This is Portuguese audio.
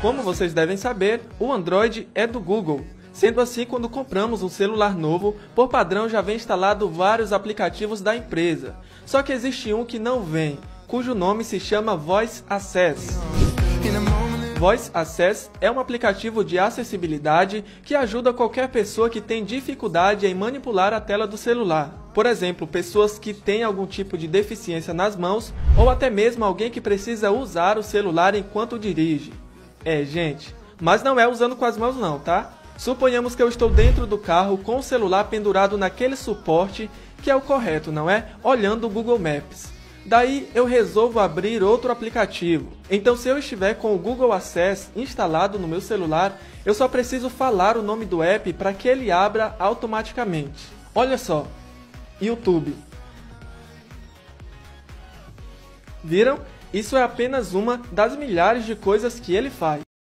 Como vocês devem saber, o Android é do Google. Sendo assim, quando compramos um celular novo, por padrão já vem instalado vários aplicativos da empresa. Só que existe um que não vem, cujo nome se chama Voice Access. Voice Access é um aplicativo de acessibilidade que ajuda qualquer pessoa que tem dificuldade em manipular a tela do celular. Por exemplo, pessoas que têm algum tipo de deficiência nas mãos ou até mesmo alguém que precisa usar o celular enquanto dirige. Gente, mas não é usando com as mãos não, tá? Suponhamos que eu estou dentro do carro com o celular pendurado naquele suporte que é o correto, não é? Olhando o Google Maps. Daí eu resolvo abrir outro aplicativo. Então se eu estiver com o Google Access instalado no meu celular, eu só preciso falar o nome do app para que ele abra automaticamente. Olha só, YouTube. Viram? Isso é apenas uma das milhares de coisas que ele faz.